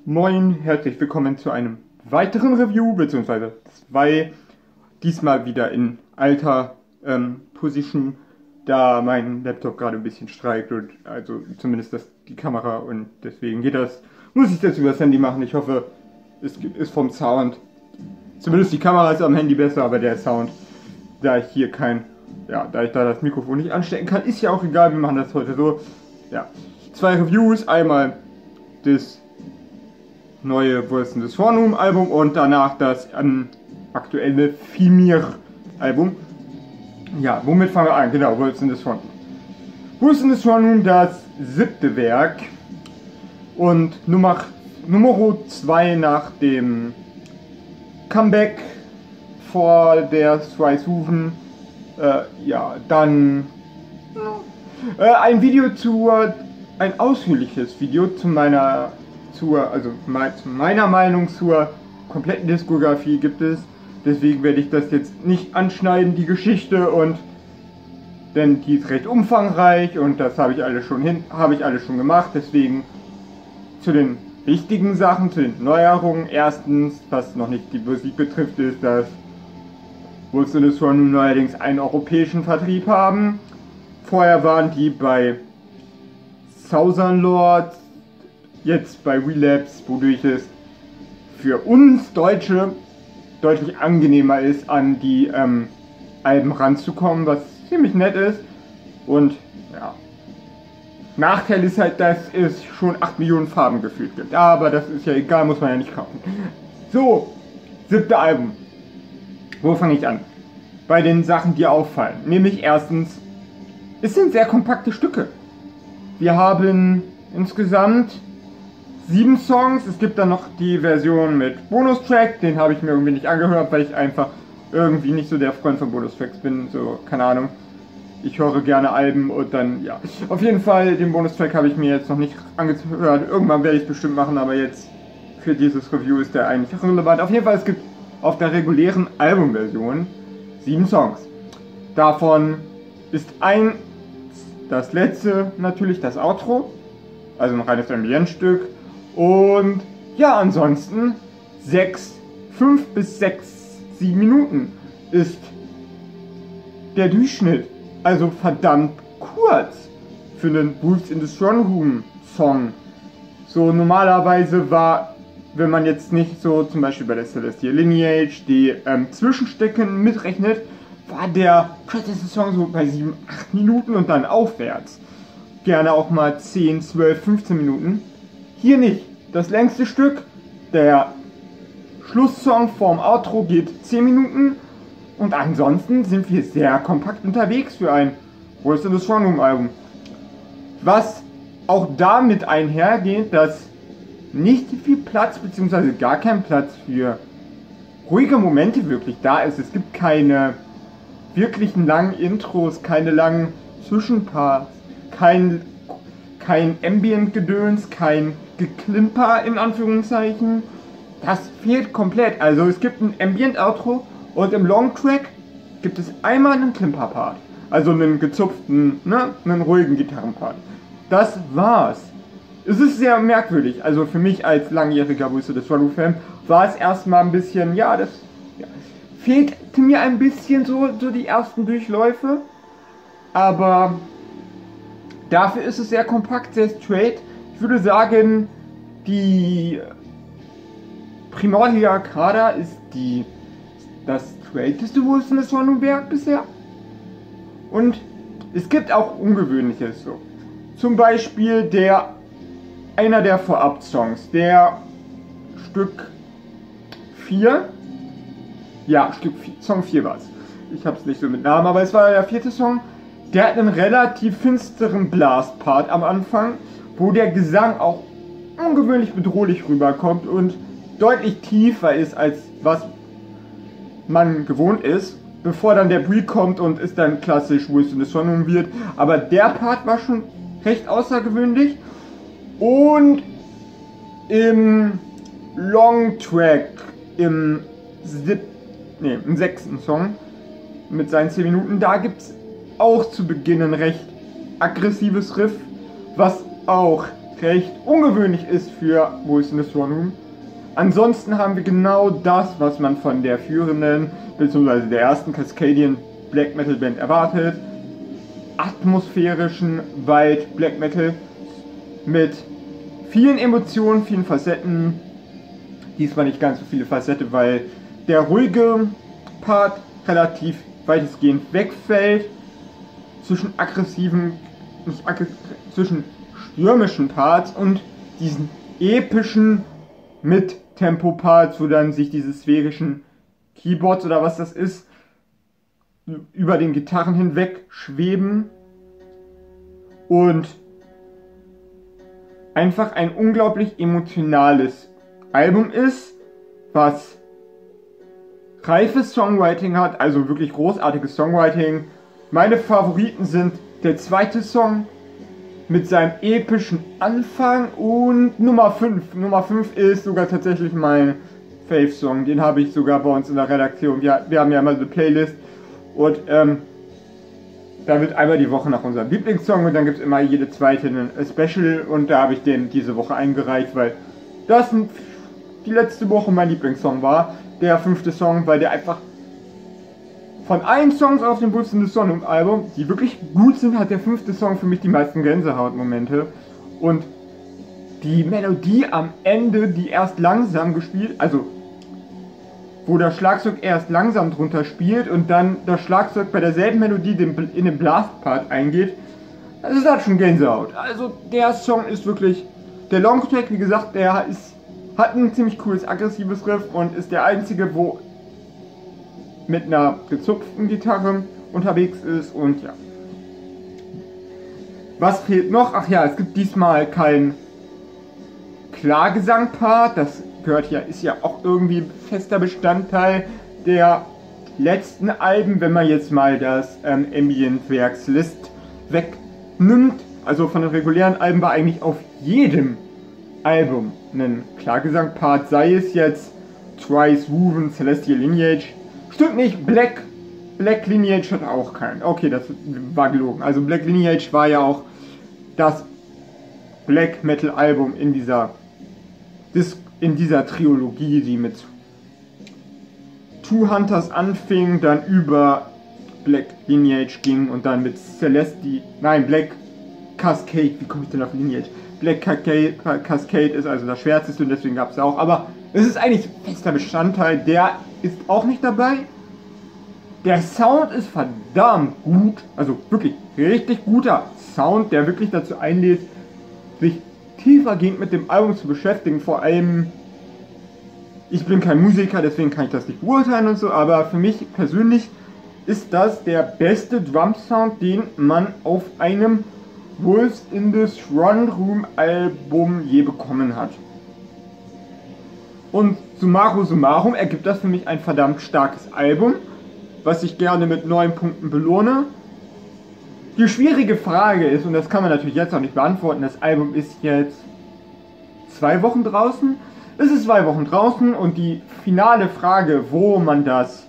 Moin, herzlich willkommen zu einem weiteren Review, beziehungsweise zwei, diesmal wieder in alter Position, da mein Laptop gerade ein bisschen streikt und also zumindest die Kamera und deswegen muss ich das übers Handy machen. Ich hoffe, es ist vom Sound, zumindest die Kamera ist am Handy besser, aber der Sound, da ich da das Mikrofon nicht anstecken kann, ist ja auch egal, wir machen das heute so. Ja, zwei Reviews, einmal das neue Wolves in the Swarm Album und danach das aktuelle Fimir Album. Ja, womit fangen wir an? Genau, Wolves in the Swarm. Wolves in the Swarm, das 7. Werk und Nummer 2 nach dem Comeback vor der Swisuven. Ein ausführliches Video zu meiner Meinung zur kompletten Diskografie gibt es. Deswegen werde ich das jetzt nicht anschneiden, die Geschichte, denn die ist recht umfangreich und das habe ich alles schon gemacht. Deswegen zu den wichtigen Sachen, zu den Neuerungen. Erstens, was noch nicht die Musik betrifft, ist, dass Wolves in the Swarm nun neuerdings einen europäischen Vertrieb haben. Vorher waren die bei Southern Lords, jetzt bei Relapse, wodurch es für uns Deutsche deutlich angenehmer ist, an die Alben ranzukommen, was ziemlich nett ist. Und ja, Nachteil ist halt, dass es schon 8 Millionen Farben gefühlt gibt. Aber das ist ja egal, muss man ja nicht kaufen. So, 7. Album. Wo fange ich an? Bei den Sachen, die auffallen. Nämlich erstens, es sind sehr kompakte Stücke. Wir haben insgesamt 7 Songs. Es gibt dann noch die Version mit Bonustrack. Den habe ich mir irgendwie nicht angehört, weil ich einfach irgendwie nicht so der Freund von Bonustracks bin. So, keine Ahnung. Ich höre gerne Alben und dann, ja. Auf jeden Fall, den Bonustrack habe ich mir jetzt noch nicht angehört. Irgendwann werde ich es bestimmt machen, aber jetzt für dieses Review ist der eigentlich relevant. Auf jeden Fall, es gibt auf der regulären Albumversion 7 Songs. Davon ist das letzte natürlich das Outro, also ein reines Ambientstück. Und ja, ansonsten 5 bis 7 Minuten ist der Durchschnitt. Also verdammt kurz für einen Wolves in the Stronghold Song. So normalerweise war, wenn man jetzt nicht so zum Beispiel bei der Celestial Lineage die Zwischenstücken mitrechnet, war der kürzeste Song so bei 7, 8 Minuten und dann aufwärts. Gerne auch mal 10, 12, 15 Minuten. Hier nicht. Das längste Stück, der Schlusssong vorm Outro geht 10 Minuten und ansonsten sind wir sehr kompakt unterwegs für ein Wolves in the Swarm Album. Was auch damit einhergeht, dass nicht viel Platz bzw. gar kein Platz für ruhige Momente wirklich da ist. Es gibt keine wirklichen langen Intros, keine langen Zwischenparts, kein Ambient-Gedöns, kein Geklimper in Anführungszeichen. Das fehlt komplett. Also es gibt ein Ambient-Outro und im Long-Track gibt es einmal einen Klimper-Part. Also einen gezupften, einen ruhigen Gitarrenpart. Das war's. Es ist sehr merkwürdig. Also für mich als langjähriger Wolves in the Swarm-Fan war es erstmal ein bisschen, fehlte mir ein bisschen so die ersten Durchläufe. Aber dafür ist es sehr kompakt, sehr straight. Ich würde sagen, die Primordial Arcada ist das straighteste Wolves in the Swarm Werk bisher. Und es gibt auch Ungewöhnliches so. Zum Beispiel einer der Vorab-Songs, der Stück 4. Ja, Song 4 war es. Ich hab's nicht so mit Namen, aber es war der 4. Song. Der hat einen relativ finsteren Blast-Part am Anfang, wo der Gesang auch ungewöhnlich bedrohlich rüberkommt und deutlich tiefer ist, als was man gewohnt ist, bevor dann der Break kommt und es dann klassisch Wolves in the Swarm wird. Aber der Part war schon recht außergewöhnlich. Und im Long Track, im 6. Song mit seinen 10 Minuten, da gibt es auch zu Beginn ein recht aggressives Riff, was auch recht ungewöhnlich ist für Wolves in the Throne Room. Ansonsten haben wir genau das, was man von der führenden bzw. der ersten Cascadian Black Metal Band erwartet. Atmosphärischen Wald Black Metal mit vielen Emotionen, vielen Facetten. Diesmal nicht ganz so viele Facetten, weil der ruhige Part relativ weitestgehend wegfällt. Zwischen zwischen stürmischen Parts und diesen epischen Mit-Tempo-Parts, wo dann sich diese sphärischen Keyboards oder was das ist, über den Gitarren hinweg schweben und einfach ein unglaublich emotionales Album ist, was reifes Songwriting hat, also wirklich großartiges Songwriting. Meine Favoriten sind der zweite Song mit seinem epischen Anfang und Nummer 5. Nummer 5 ist sogar tatsächlich mein Fave-Song, den habe ich sogar bei uns in der Redaktion. Wir haben ja immer so eine Playlist und da wird einmal die Woche nach unserem Lieblingssong und dann gibt es immer jede zweite ein Special und da habe ich den diese Woche eingereicht, weil das die letzte Woche mein Lieblingssong war. Der 5. Song, weil der einfach von allen Songs auf dem Wolves in the Throne Room Album, die wirklich gut sind, hat der 5. Song für mich die meisten Gänsehautmomente. Und die Melodie am Ende, die erst langsam gespielt, also wo das Schlagzeug erst langsam drunter spielt und dann das Schlagzeug bei derselben Melodie in den Blast-Part eingeht, das ist halt schon Gänsehaut. Also der Song ist wirklich, der Longtrack, wie gesagt, hat ein ziemlich cooles, aggressives Riff und ist der einzige, wo mit einer gezupften Gitarre unterwegs ist und ja. Was fehlt noch? Ach ja, es gibt diesmal kein Klargesang-Part, das ist ja auch irgendwie fester Bestandteil der letzten Alben, wenn man jetzt mal das Ambient-Werks-List wegnimmt. Also von den regulären Alben war eigentlich auf jedem Album einen Klargesang-Part, sei es jetzt Thrice Woven, Celestial Lineage. Stimmt nicht, Black Lineage hat auch keinen. Okay, das war gelogen. Also Black Lineage war ja auch das Black Metal Album in dieser Trilogie, die mit Two Hunters anfing, dann über Black Lineage ging und dann mit Black Cascade, wie komme ich denn auf Lineage? Black Cascade ist also das schwärzeste und deswegen gab es auch, aber es ist eigentlich fester Bestandteil, der ist auch nicht dabei. Der Sound ist verdammt gut, also wirklich richtig guter Sound, der wirklich dazu einlädt, sich tiefergehend mit dem Album zu beschäftigen, vor allem, ich bin kein Musiker, deswegen kann ich das nicht beurteilen und so, aber für mich persönlich ist das der beste Drum-Sound, den man auf einem Wolves in the Throne Room Album je bekommen hat. Und summa summarum ergibt das für mich ein verdammt starkes Album, was ich gerne mit 9 Punkten belohne. Die schwierige Frage ist, und das kann man natürlich jetzt noch nicht beantworten, das Album ist jetzt 2 Wochen draußen. Es ist 2 Wochen draußen und die finale Frage, wo man das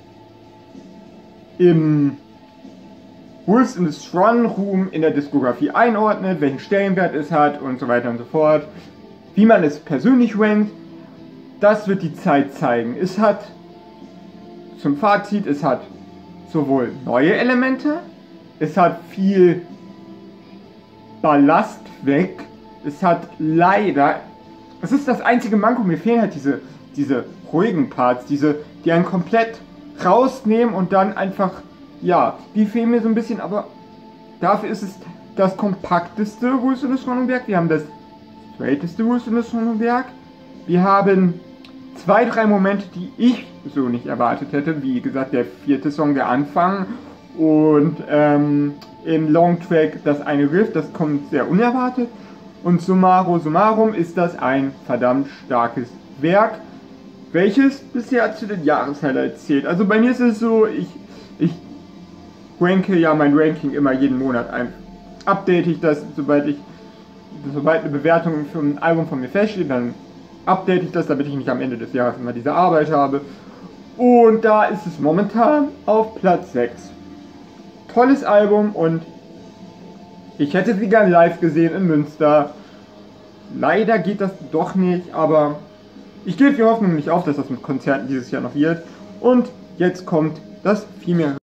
im Wolves in the Throne Room in der Diskografie einordnet, welchen Stellenwert es hat und so weiter und so fort, wie man es persönlich rankt, das wird die Zeit zeigen. Es hat zum Fazit, es hat sowohl neue Elemente, es hat viel Ballast weg, es hat leider, es ist das einzige Manko, mir fehlen halt diese ruhigen Parts, die einen komplett rausnehmen und dann einfach, ja, die fehlen mir so ein bisschen, aber dafür ist es das kompakteste Wolves in the Throne Room Werk, wir haben das straighteste Wolves in the Throne Room Werk, wir haben 2, 3 Momente, die ich so nicht erwartet hätte, wie gesagt, der 4. Song, der Anfang und im Longtrack das eine Riff, das kommt sehr unerwartet und summa summarum ist das ein verdammt starkes Werk, welches bisher zu den Jahreshighlights zählt. Also bei mir ist es so, ich ranke ja mein Ranking immer jeden Monat ein. Update ich das, sobald eine Bewertung für ein Album von mir feststeht, dann update ich das, damit ich nicht am Ende des Jahres immer diese Arbeit habe. Und da ist es momentan auf Platz 6. Tolles Album und ich hätte sie gern live gesehen in Münster. Leider geht das doch nicht, aber ich gebe die Hoffnung nicht auf, dass das mit Konzerten dieses Jahr noch wird. Und jetzt kommt das viel mehr